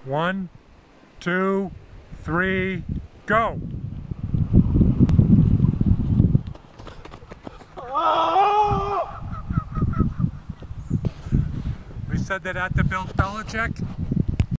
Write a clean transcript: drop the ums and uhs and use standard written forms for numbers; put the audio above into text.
1, 2, 3, go! We said that at the Bill Belichick.